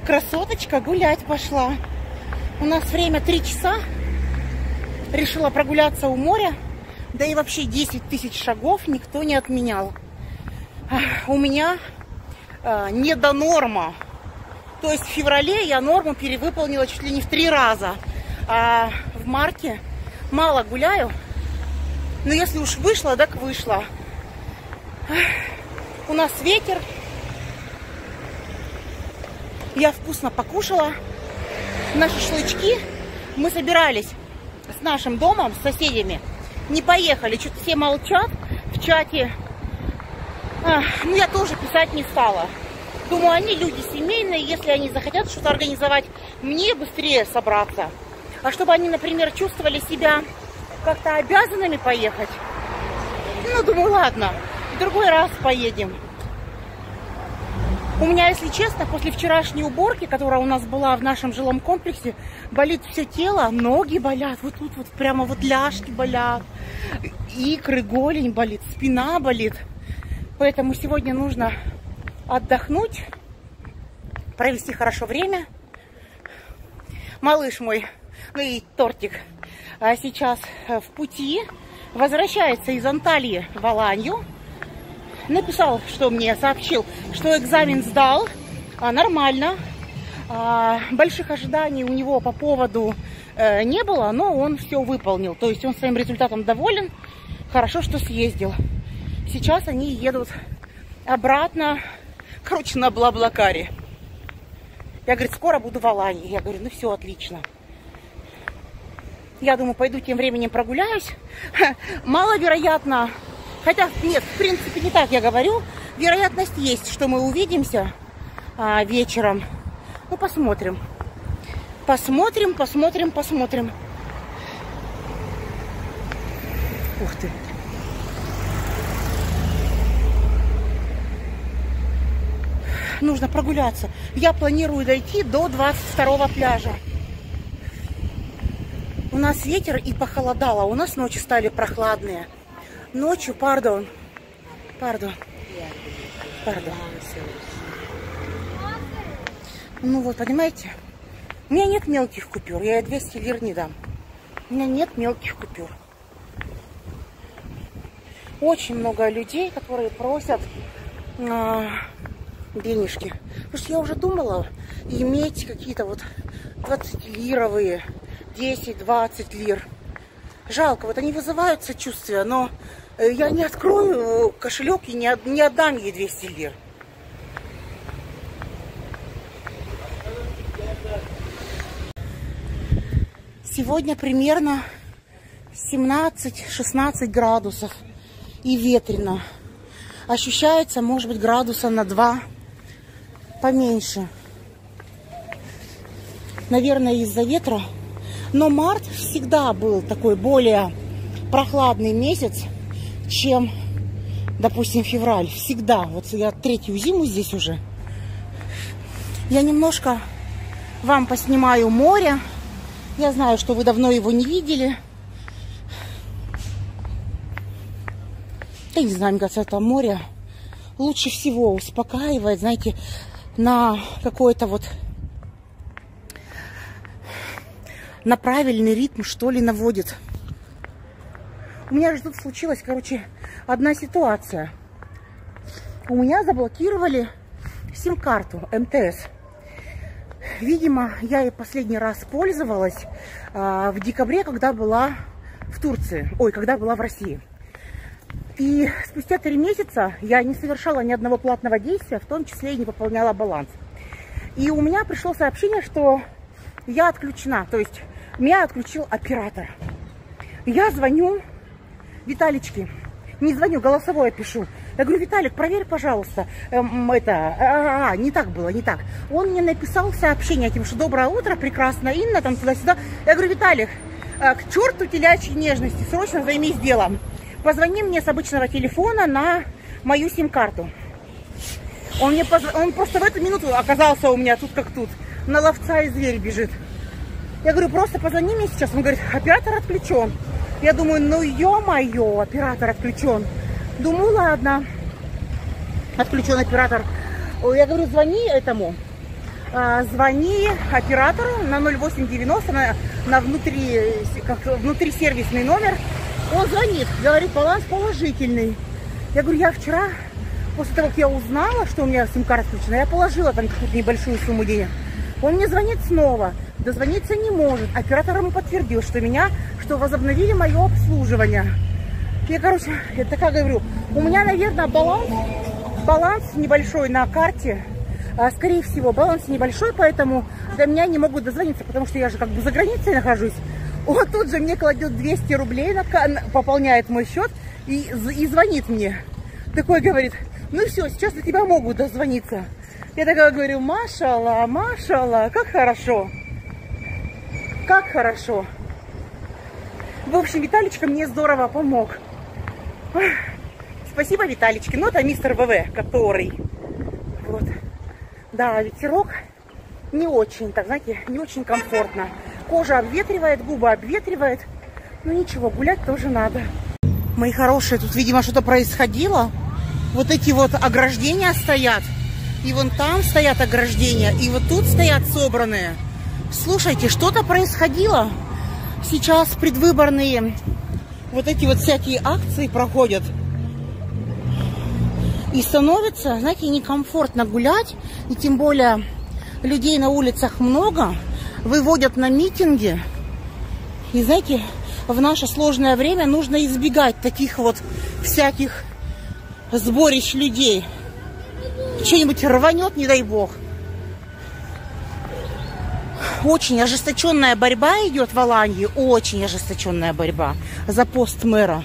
Красоточка гулять пошла. У нас время 3 часа. Решила прогуляться у моря. Да и вообще 10 тысяч шагов никто не отменял. У меня не до норма. То есть в феврале я норму перевыполнила чуть ли не в 3 раза. А в марте мало гуляю. Но если уж вышла, так вышла. У нас ветер. Я вкусно покушала. На шашлычки мы собирались с нашим домом, с соседями. Не поехали, что-то все молчат в чате. Ну, я тоже писать не стала. Думаю, они люди семейные, если они захотят что-то организовать, мне быстрее собраться. А чтобы они, например, чувствовали себя как-то обязанными поехать, ну, думаю, ладно, в другой раз поедем. У меня, если честно, после вчерашней уборки, которая у нас была в нашем жилом комплексе, болит все тело, ноги болят, вот тут вот прямо вот ляжки болят, икры, голень болит, спина болит. Поэтому сегодня нужно отдохнуть, провести хорошо время. Малыш мой, ну и тортик, сейчас в пути, возвращается из Анталии в Аланью. Написал, что мне сообщил, что экзамен сдал, нормально. Больших ожиданий у него по поводу не было, но он все выполнил. То есть он своим результатом доволен. Хорошо, что съездил. Сейчас они едут обратно, короче, на Блаблакаре. Я, говорит, скоро буду в Алании. Я говорю, ну все, отлично. Я думаю, пойду тем временем прогуляюсь. Маловероятно. Хотя, нет, в принципе, не так я говорю. Вероятность есть, что мы увидимся вечером. Ну, посмотрим. Посмотрим. Ух ты. Нужно прогуляться. Я планирую дойти до 22-го пляжа. У нас ветер и похолодало. У нас ночи стали прохладные. Ночью, пардон. Ну вот, понимаете, у меня нет мелких купюр, я ей 200 лир не дам. У меня нет мелких купюр. Очень много людей, которые просят денежки. Потому что я уже думала иметь какие-то вот 20-лировые, 10-20 лир. Жалко, вот они вызывают сочувствие, но я не открою кошелек и не отдам ей 200 лир. Сегодня примерно 17-16 градусов и ветрено. Ощущается, может быть, градуса на 2 поменьше. Наверное, из-за ветра. Но март всегда был такой более прохладный месяц, чем, допустим, февраль. Всегда. Вот я 3-ю зиму здесь уже. Я немножко вам поснимаю море. Я знаю, что вы давно его не видели. Я не знаю, мне кажется, это море лучше всего успокаивает, знаете, на какой-то вот на правильный ритм, что ли, наводит. У меня же тут случилась, короче, одна ситуация. У меня заблокировали сим-карту МТС. Видимо, я ей последний раз пользовалась в декабре, когда была в Турции. Ой, когда была в России. И спустя 3 месяца я не совершала ни одного платного действия, в том числе и не пополняла баланс. И у меня пришло сообщение, что я отключена. То есть меня отключил оператор. Я звоню Виталичке. Не звоню, голосовое пишу. Я говорю, Виталик, проверь, пожалуйста. Не так было, не так. Он мне написал сообщение, тем, что доброе утро, прекрасно, Инна, там туда-сюда. Я говорю, Виталик, к черту телячьей нежности, срочно займись делом. Позвони мне с обычного телефона на мою сим-карту. Он просто в эту минуту оказался у меня тут как тут. На ловца и зверь бежит. Я говорю, просто позвони мне сейчас. Он говорит, оператор отключен. Я думаю, ну ё-моё, оператор отключен. Думаю, ладно. Отключен оператор. Я говорю, звони этому звони оператору на 0890, на внутрисервисный номер. Он звонит, говорит, баланс положительный. Я говорю, я вчера, после того, как я узнала, что у меня сим-карта включена, я положила там какую-то небольшую сумму денег. Он мне звонит снова, дозвониться не может. Оператор ему подтвердил, что возобновили мое обслуживание. Я, короче, я такая говорю, у меня, наверное, баланс небольшой на карте. Скорее всего, баланс небольшой, поэтому до меня не могут дозвониться, потому что я же как бы за границей нахожусь. Он тут же мне кладет 200 рублей, пополняет мой счет и звонит мне. Такой говорит, ну все, сейчас до тебя могут дозвониться. Я такая говорю, машалла, машалла, как хорошо. Как хорошо. В общем, Виталичка мне здорово помог. Спасибо, Виталичке. Ну, это мистер ВВ, который... Вот. Да, ветерок не очень, так, знаете, не очень комфортно. Кожа обветривает, губы обветривает. Ну, ничего, гулять тоже надо. Мои хорошие, тут, видимо, что-то происходило. Вот эти вот ограждения стоят. И вон там стоят ограждения. И вот тут стоят собранные. Слушайте, что-то происходило. Сейчас предвыборные вот эти вот всякие акции проходят. И становится, знаете, некомфортно гулять. И тем более людей на улицах много. Выводят на митинги. И знаете, в наше сложное время нужно избегать таких вот всяких сборищ людей. Что-нибудь рванет, не дай бог. Очень ожесточенная борьба идет в Алании. Очень ожесточенная борьба за пост мэра.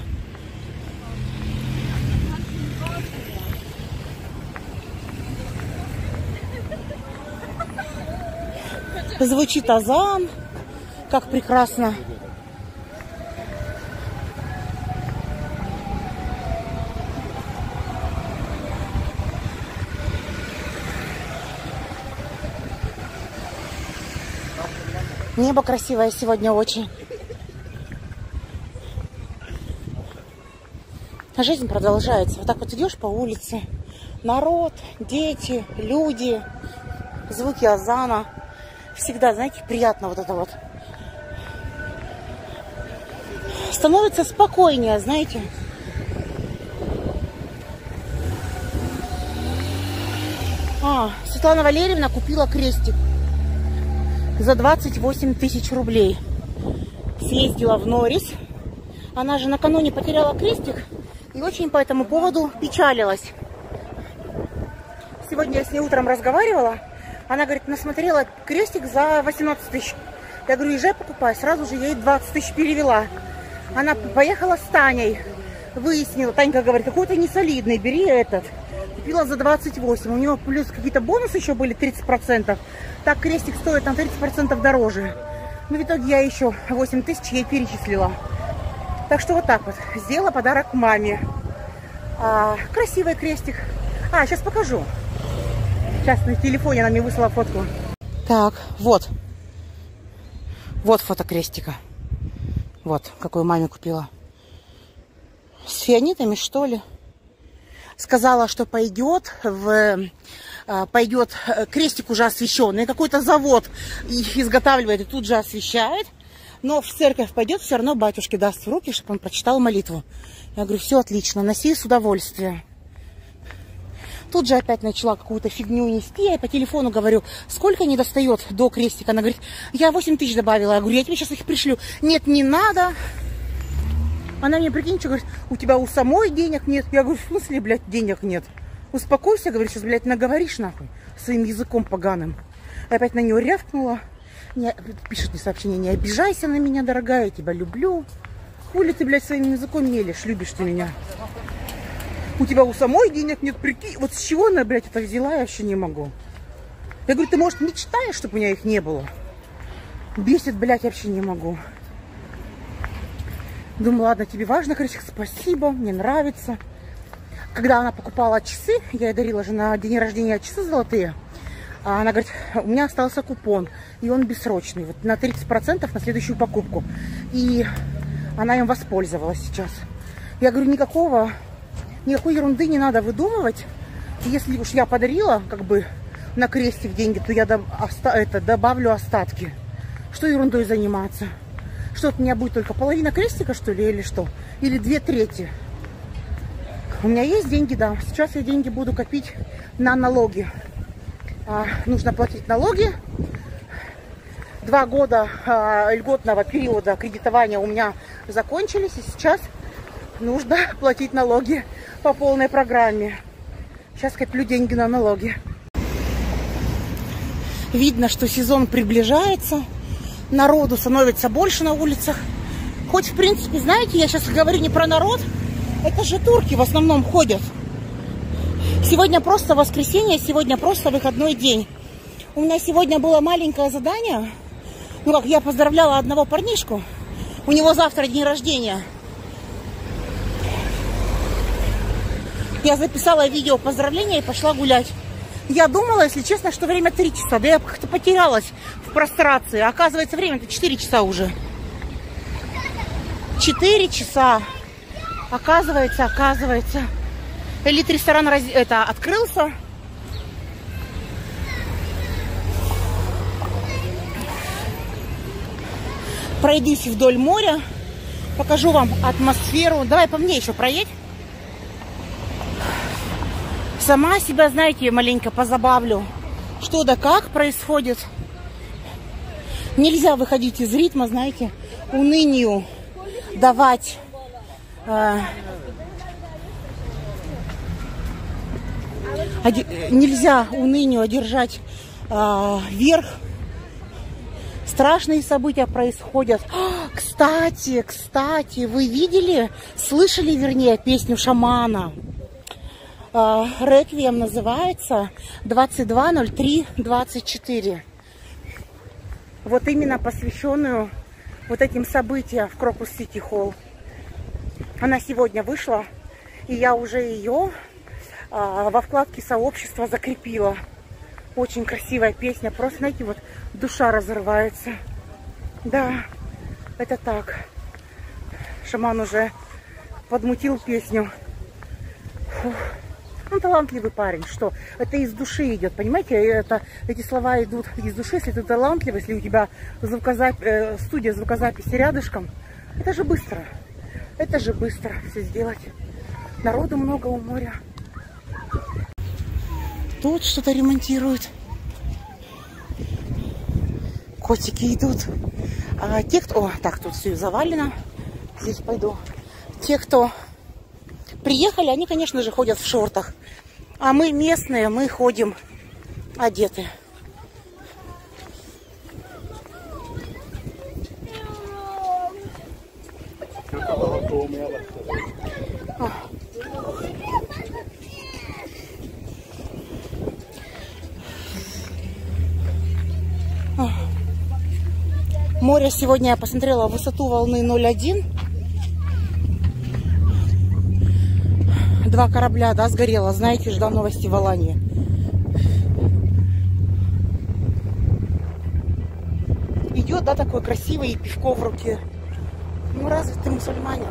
Звучит азан. Как прекрасно. Небо красивое сегодня очень. Жизнь продолжается. Вот так вот идешь по улице. Народ, дети, люди, звуки азана. Всегда, знаете, приятно вот это вот. Становится спокойнее, знаете. Светлана Валерьевна купила крестик за 28 тысяч рублей. Съездила в Норрис. Она же накануне потеряла крестик и очень по этому поводу печалилась. Сегодня я с ней утром разговаривала. Она говорит, насмотрела крестик за 18 тысяч. Я говорю, езжай покупай. Сразу же ей 20 тысяч перевела. Она поехала с Таней. Выяснила. Танька говорит, какой-то несолидный, бери этот. Купила за 28. У него плюс какие-то бонусы еще были 30%. Так крестик стоит там 30% дороже. Но в итоге я еще 8 тысяч ей перечислила. Так что вот так вот. Сделала подарок маме. Красивый крестик. Сейчас покажу. Сейчас на телефоне она мне выслала фотку. Так, вот. Вот фото крестика. Вот, какую маме купила. С фианитами, что ли? Сказала, что пойдет крестик уже освященный. Какой-то завод их изготавливает и тут же освещает. Но в церковь пойдет, все равно батюшке даст в руки, чтобы он прочитал молитву. Я говорю, все отлично, носи с удовольствием. Тут же опять начала какую-то фигню нести. Я по телефону говорю, сколько не достает до крестика. Она говорит, я 8 тысяч добавила. Я говорю, я тебе сейчас их пришлю. Нет, не надо. Она мне, прикинь, что говорит, у тебя у самой денег нет. Я говорю, в смысле, блядь, денег нет? Успокойся, говорю, сейчас, блядь, наговоришь нахуй своим языком поганым. Я опять на нее рявкнула. Пишет мне сообщение, не обижайся на меня, дорогая, я тебя люблю. Хули ты, блядь, своим языком мелешь, любишь ты меня. У тебя у самой денег нет, прикинь. Вот с чего она, блядь, это взяла, я вообще не могу. Я говорю, ты, может, мечтаешь, чтобы у меня их не было? Бесит, блядь, вообще не могу. Думаю, ладно, тебе важно, короче, спасибо, мне нравится. Когда она покупала часы, я ей дарила же на день рождения часы золотые. Она говорит, у меня остался купон, и он бессрочный, вот на 30% на следующую покупку. И она им воспользовалась сейчас. Я говорю, никакой ерунды не надо выдумывать. Если уж я подарила, как бы, на крестик деньги, то я добавлю остатки. Что ерундой заниматься? Что, у меня будет только половина крестика, что ли, или что? Или 2/3? У меня есть деньги, да. Сейчас я деньги буду копить на налоги. Нужно платить налоги. 2 года льготного периода кредитования у меня закончились. И сейчас нужно платить налоги по полной программе. Сейчас коплю деньги на налоги. Видно, что сезон приближается. Народу становится больше на улицах. Хоть, в принципе, знаете, я сейчас говорю не про народ. Это же турки в основном ходят. Сегодня просто воскресенье, сегодня просто выходной день. У меня сегодня было маленькое задание. Ну как, я поздравляла одного парнишку. У него завтра день рождения. Я записала видео поздравления и пошла гулять. Я думала, если честно, что время 3 часа. Да я как-то потерялась в прострации. Оказывается, время-то 4 часа уже. 4 часа. Оказывается. Элит-ресторан открылся. Пройдусь вдоль моря. Покажу вам атмосферу. Давай по мне еще проедь. Сама себя, знаете, маленько позабавлю. Что да как происходит. Нельзя выходить из ритма, знаете, унынию давать нельзя унынию одержать верх. Страшные события происходят. Кстати, вы видели, слышали, вернее, песню Шамана? Реквием называется 22.03.24. Вот именно посвященную вот этим событиям в Крокус Сити Холл. Она сегодня вышла, и я уже ее во вкладке сообщества закрепила. Очень красивая песня. Просто, знаете, вот душа разрывается. Да, это так. Шаман уже подмутил песню. Фух. Он талантливый парень, что это из души идет, понимаете? Эти слова идут из души. Если ты талантливый, если у тебя студия звукозаписи рядышком, это же быстро. Это же быстро все сделать. Народу много у моря. Тут что-то ремонтируют. Котики идут. А те, кто... О, так, тут все завалено. Здесь пойду. Те, кто приехали, они, конечно же, ходят в шортах. А мы местные, мы ходим одеты. Море сегодня я посмотрела высоту волны 0,1. 2 корабля, да, сгорело. Знаете же, да, новости в Алании. Идет, да, такой красивый, и пивко в руке. Ну, разве мусульмане?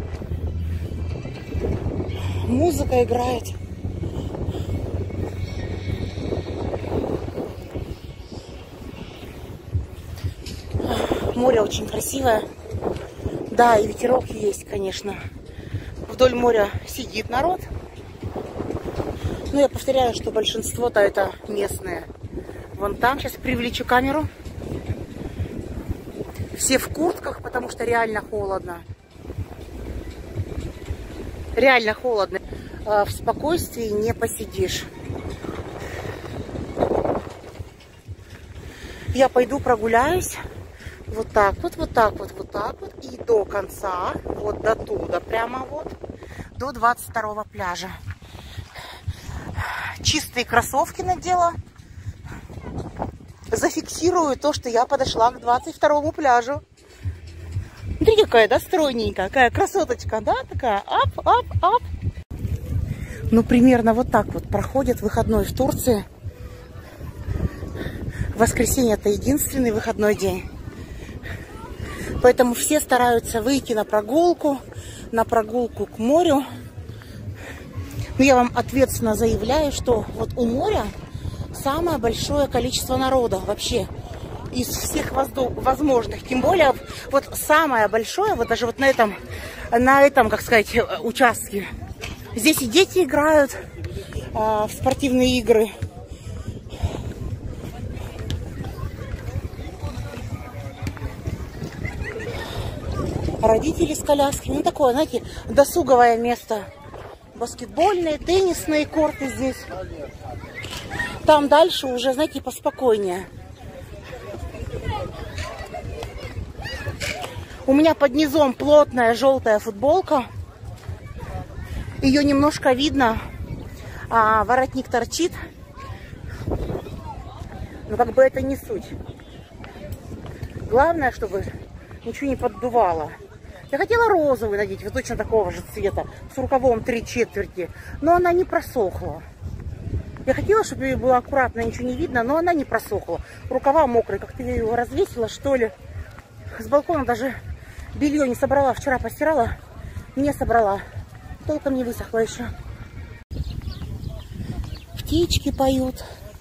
Музыка играет. Море очень красивое. Да, и ветерок есть, конечно. Вдоль моря сидит народ. Но я повторяю, что большинство-то это местные. Вон там, сейчас привлечу камеру. Все в куртках, потому что реально холодно. Реально холодно. В спокойствии не посидишь. Я пойду прогуляюсь. Вот так вот, вот так вот, вот так вот. И до конца, вот до туда, прямо вот, до 22-го пляжа. Чистые кроссовки надела. Зафиксирую то, что я подошла к 22-му пляжу. Смотрите, какая, да, стройненькая, какая красоточка, да, такая, ап, ап, ап. Ну, примерно вот так вот проходит выходной в Турции. Воскресенье – это единственный выходной день. Поэтому все стараются выйти на прогулку к морю. Но я вам ответственно заявляю, что вот у моря самое большое количество народа вообще из всех возможных. Тем более, вот самое большое, вот даже вот на этом, как сказать, участке. Здесь и дети играют в спортивные игры. Родители с колясками. Ну, такое, знаете, досуговое место. Баскетбольные, теннисные корты здесь. Там дальше уже, знаете, поспокойнее. У меня под низом плотная желтая футболка. Ее немножко видно, а воротник торчит. Но как бы это не суть. Главное, чтобы ничего не поддувало. Я хотела розовый надеть, вот точно такого же цвета, с рукавом 3/4, но она не просохла. Я хотела, чтобы ее было аккуратно, ничего не видно, но она не просохла. Рукава мокрые, как-то я ее развесила, что ли. С балкона даже белье не собрала, вчера постирала, не собрала. Толком не высохло еще. Птички поют.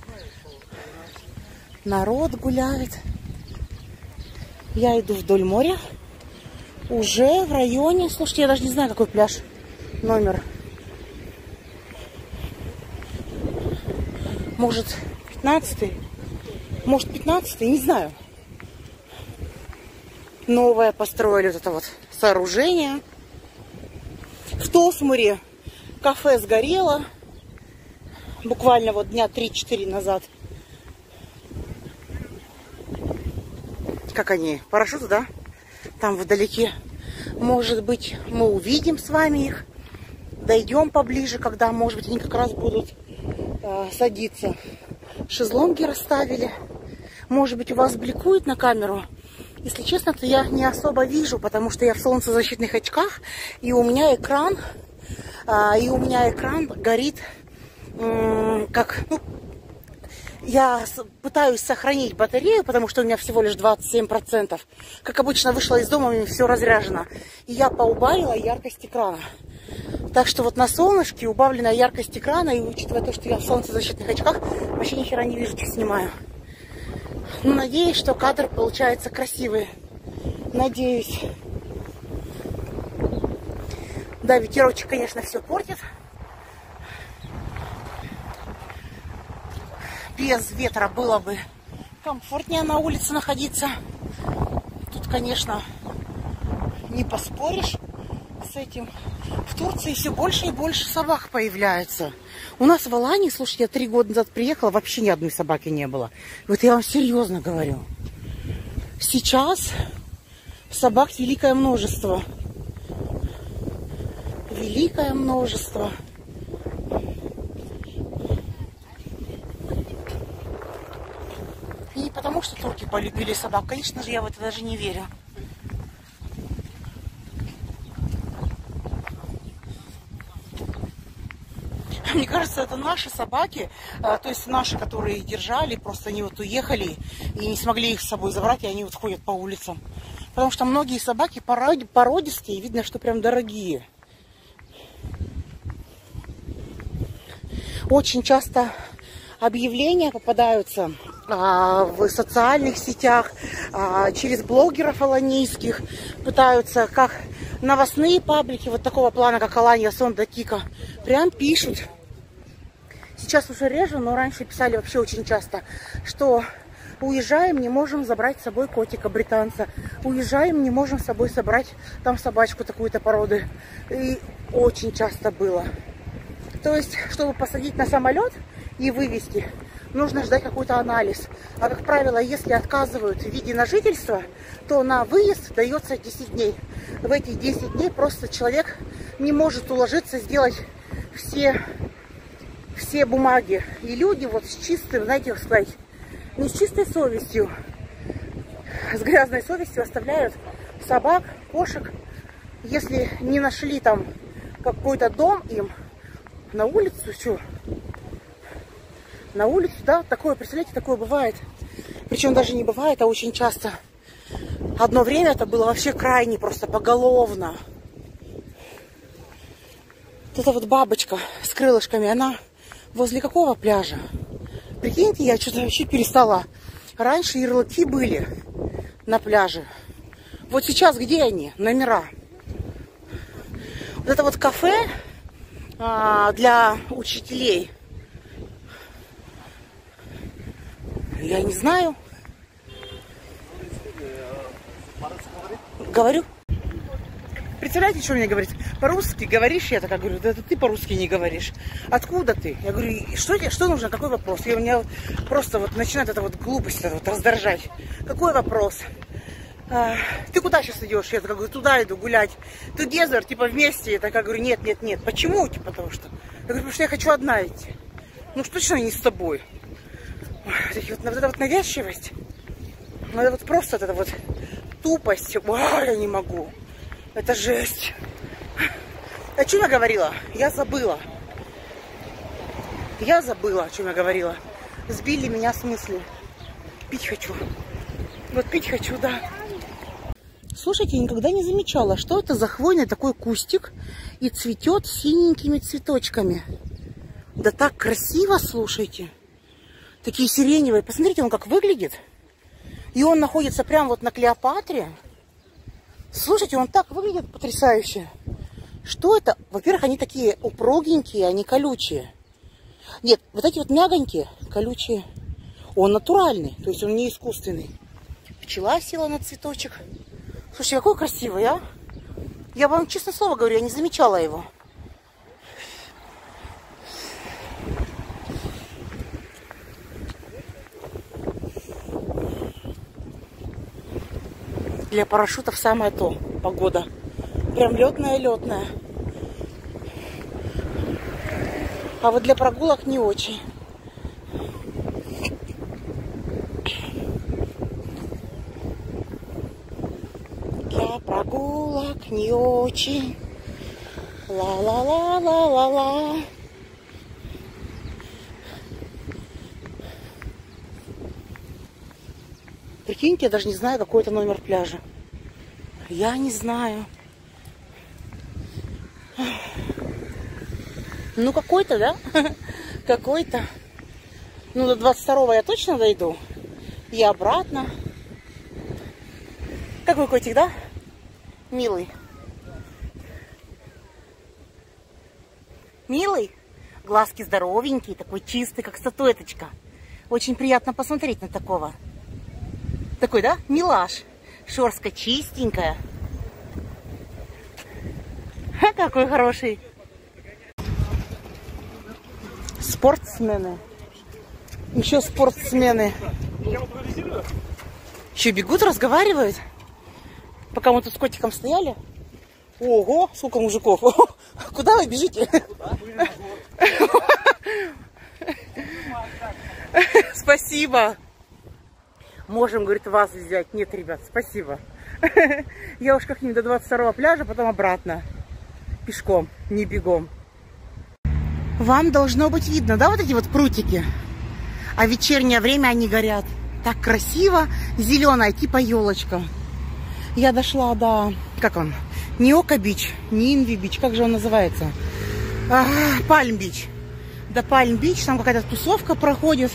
Народ гуляет. Я иду вдоль моря. Уже в районе... Слушайте, я даже не знаю, какой пляж. Номер. Может, 15-й? Может, 15-й? Не знаю. Новое построили вот это вот сооружение. В Тосмуре кафе сгорело. Буквально вот дня 3-4 назад. Как они? Парашюты, да? Там вдалеке. Может быть, мы увидим с вами их. Дойдем поближе, когда, может быть, они как раз будут садиться. Шезлонги расставили. Может быть, у вас бликует на камеру. Если честно, то я не особо вижу, потому что я в солнцезащитных очках, и у меня экран, горит как... Ну, я пытаюсь сохранить батарею, потому что у меня всего лишь 27%. Как обычно, вышла из дома, у меня все разряжено. И я поубавила яркость экрана. Так что вот на солнышке убавленная яркость экрана, и учитывая то, что я в солнцезащитных очках, вообще ни хера не вижу, что снимаю. Но надеюсь, что кадр получается красивый. Надеюсь. Да, ветерочек, конечно, все портит. Без ветра было бы комфортнее на улице находиться. Тут, конечно, не поспоришь с этим. В Турции все больше и больше собак появляется. У нас в Алании, слушайте, я 3 года назад приехала, вообще ни одной собаки не было. Вот я вам серьезно говорю. Сейчас собак великое множество. Великое множество. И не потому, что турки полюбили собак. Конечно же, я в это даже не верю. Мне кажется, это наши собаки, то есть наши, которые держали, просто они вот уехали и не смогли их с собой забрать, и они вот ходят по улицам. Потому что многие собаки породистые, видно, что прям дорогие. Очень часто объявления попадаются в социальных сетях, через блогеров аланийских, пытаются, как новостные паблики вот такого плана, как Алания, Сонда, Кика, прям пишут. Сейчас уже реже, но раньше писали вообще очень часто, что уезжаем, не можем забрать с собой котика британца, уезжаем, не можем с собой собрать там собачку такой-то породы. И очень часто было. То есть, чтобы посадить на самолет и вывезти, нужно ждать какой-то анализ. А, как правило, если отказывают в виде на жительство, то на выезд дается 10 дней. В эти 10 дней просто человек не может уложиться, сделать все бумаги. И люди вот с чистым, знаете, как сказать, не с чистой совестью, с грязной совестью оставляют собак, кошек. Если не нашли там какой-то дом им, на улицу, что? На улицу, да, такое, представляете, такое бывает. Причем даже не бывает, а очень часто. Одно время это было вообще крайне просто поголовно. Вот эта вот бабочка с крылышками, она возле какого пляжа? Прикиньте, я что-то вообще перестала. Раньше ярлыки были на пляже. Вот сейчас где они? Номера. Вот это вот кафе для учителей. Я не знаю. Говорю. Представляете, что мне говорит? По-русски говоришь? Я такая говорю, да это ты по-русски не говоришь. Откуда ты? Я говорю, что нужно? Какой вопрос? И у меня просто вот начинает эта вот глупость это вот раздражать. Какой вопрос? Ты куда сейчас идешь? Я такая говорю, туда иду гулять. Together, типа вместе. Я такая говорю, нет. Почему? Типа потому что. Я говорю, потому что я хочу одна идти. Ну что точно не с тобой. Вот эта вот навязчивость. Вот это вот просто вот эта вот тупость. Я не могу. Это жесть. О чем я говорила? Я забыла. О чем я говорила. Сбили меня с мысли. Пить хочу. Вот пить хочу, да. Слушайте, я никогда не замечала, что это за хвойный такой кустик и цветет синенькими цветочками. Да так красиво, слушайте. Такие сиреневые. Посмотрите, он как выглядит. И он находится прямо вот на Клеопатре. Слушайте, он так выглядит потрясающе. Что это? Во-первых, они такие упругенькие, они колючие. Нет, вот эти вот мягонькие, колючие. Он натуральный, то есть он не искусственный. Пчела села на цветочек. Слушайте, какой красивый, а? Я вам честное слово говорю, я не замечала его. Для парашютов самое то. Погода. Прям летная. А вот для прогулок не очень. Для прогулок не очень. Ла-ла-ла-ла-ла-ла. Прикиньте, я даже не знаю, какой это номер пляжа. Я не знаю. Ну, какой-то, да? Какой-то. Ну, до 22-го я точно дойду. И обратно. Какой котик, да? Милый. Милый. Глазки здоровенькие, такой чистый, как статуэточка. Очень приятно посмотреть на такого. Такой, да? Милаш. Шерстка чистенькая. Ха, какой хороший. Спортсмены. Еще спортсмены. Еще бегут, разговаривают. Пока мы тут с котиком стояли. Ого, сколько мужиков. Куда вы бежите? Спасибо. Можем, говорит, вас взять. Нет, ребят, спасибо. Я уж как-нибудь до 22-го пляжа, потом обратно. Пешком, не бегом. Вам должно быть видно, да, вот эти вот прутики? А в вечернее время они горят. Так красиво, зеленая, типа елочка. Я дошла до... Как он? Не Ока-Бич, не Инви-Бич, как же он называется? Пальм-Бич. До Пальм-Бич, там какая-то тусовка проходит.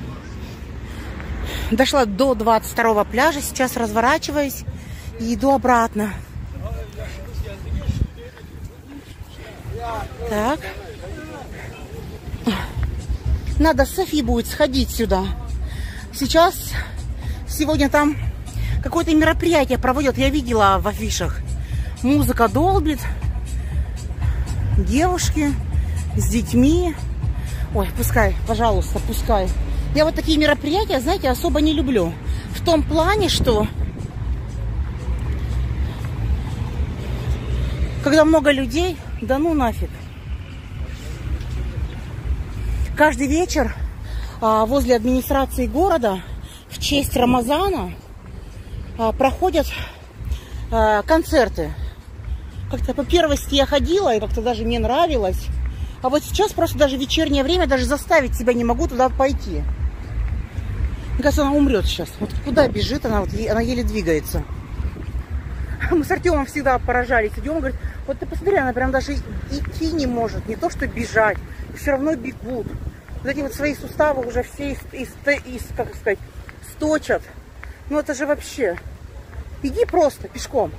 Дошла до 22-го пляжа, сейчас разворачиваюсь и иду обратно. Так. Надо с Софи будет сходить сюда. Сейчас, сегодня там какое-то мероприятие проводят, я видела в афишах. Музыка долбит, девушки с детьми. Ой, пускай, пожалуйста, пускай. Я вот такие мероприятия, знаете, особо не люблю. В том плане, что когда много людей, да ну нафиг. Каждый вечер возле администрации города в честь Рамазана проходят концерты. Как-то по первости я ходила, и как-то даже мне нравилось. А вот сейчас просто даже в вечернее время даже заставить себя не могу туда пойти. Мне кажется, она умрет сейчас. Вот куда бежит она, вот, она еле двигается. Мы с Артемом всегда поражались. Идем, говорит, вот ты посмотри, она прям даже идти не может. Не то, что бежать. Все равно бегут. Вот эти вот свои суставы уже все как сказать, сточат. Ну это же вообще. Иди просто пешком.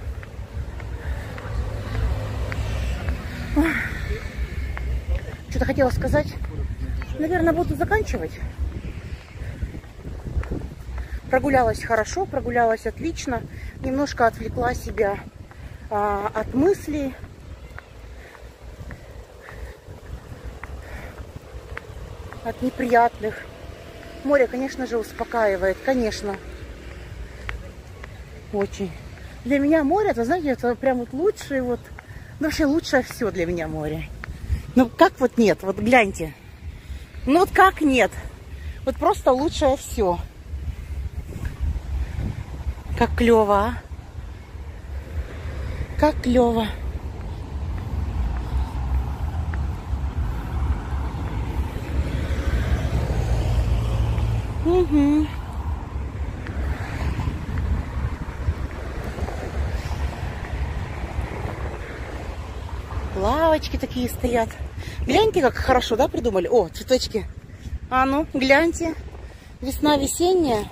Что-то хотела сказать. Наверное, буду заканчивать. Прогулялась хорошо, прогулялась отлично. Немножко отвлекла себя от мыслей. От неприятных. Море, конечно же, успокаивает. Конечно. Очень. Для меня море, это, знаете, это прям вот лучшее, вот, ну, вообще лучшее все для меня море. Ну, как вот нет? Вот гляньте. Ну, вот как нет? Вот просто лучшее все. Как клево, а? Как клево. Угу. Лавочки такие стоят. Гляньте, как хорошо, да, придумали? О, цветочки. А ну, гляньте. Весна весенняя.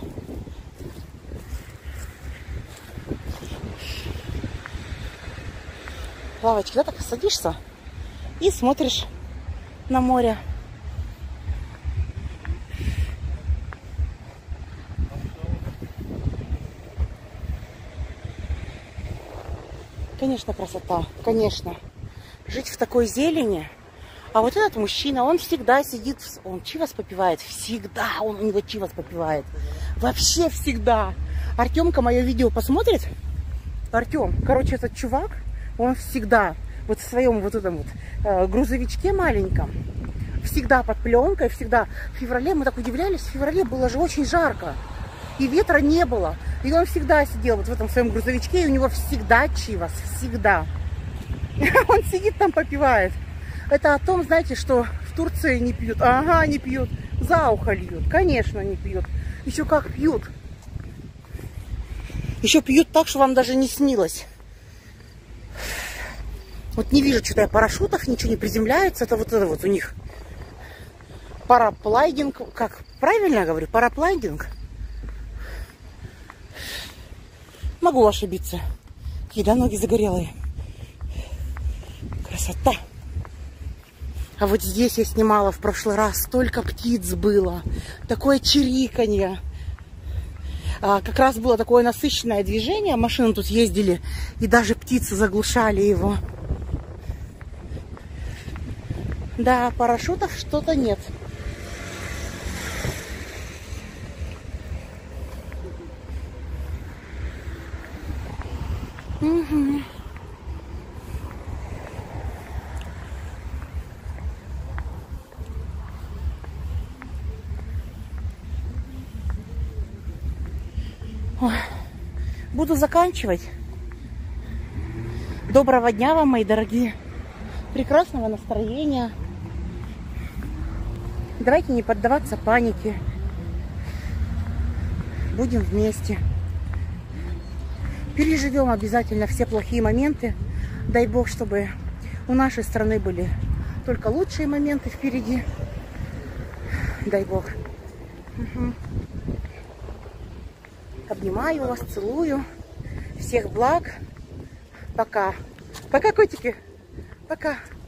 Лавочки, да, так садишься и смотришь на море. Конечно, красота, конечно. Жить в такой зелени. А вот этот мужчина, он всегда сидит, он чивас попивает, всегда он у него чивас попивает. Вообще всегда. Артемка мое видео посмотрит. Артем, короче, этот чувак, он всегда вот в своем вот этом вот грузовичке маленьком, всегда под пленкой, всегда. В феврале мы так удивлялись, в феврале было же очень жарко. И ветра не было. И он всегда сидел вот в этом своем грузовичке, и у него всегда чивас, всегда. Он сидит там, попивает. Это о том, знаете, что в Турции не пьют. Ага, не пьют. За ухо льют. Конечно, не пьют. Еще как пьют. Еще пьют так, что вам даже не снилось. Вот не вижу что-то я парашютов, ничего не приземляется. Это вот у них параплайдинг. Как правильно я говорю? Параплайдинг. Могу ошибиться. Какие, да, ноги загорелые. Красота. А вот здесь я снимала в прошлый раз. Столько птиц было. Такое чириканье. Как раз было такое насыщенное движение. Машины тут ездили. И даже птицы заглушали его. Да, парашютов что-то нет. Угу. Ой. Буду заканчивать. Доброго дня вам, мои дорогие. Прекрасного настроения. Давайте не поддаваться панике. Будем вместе. Переживем обязательно все плохие моменты. Дай Бог, чтобы у нашей страны были только лучшие моменты впереди. Дай Бог. Угу. Обнимаю вас, целую. Всех благ. Пока. Пока, котики. Пока.